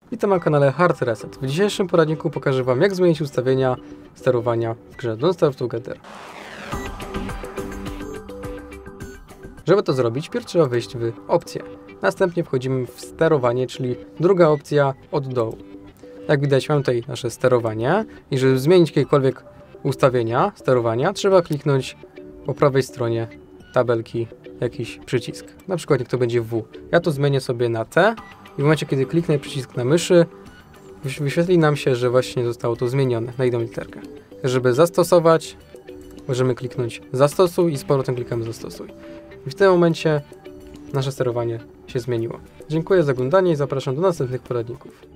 Witam na kanale Hard Reset. W dzisiejszym poradniku pokażę Wam, jak zmienić ustawienia sterowania w grze Don't Starve Together. Żeby to zrobić, pierw trzeba wejść w opcje. Następnie wchodzimy w sterowanie, czyli druga opcja od dołu. Jak widać, mam tutaj nasze sterowanie i żeby zmienić jakiekolwiek ustawienia sterowania, trzeba kliknąć po prawej stronie tabelki jakiś przycisk. Na przykład niech to będzie W. Ja to zmienię sobie na T i w momencie, kiedy kliknę przycisk na myszy, wyświetli nam się, że właśnie zostało to zmienione na jedną literkę. Żeby zastosować, możemy kliknąć zastosuj i z powrotem klikamy zastosuj. I w tym momencie nasze sterowanie się zmieniło. Dziękuję za oglądanie i zapraszam do następnych poradników.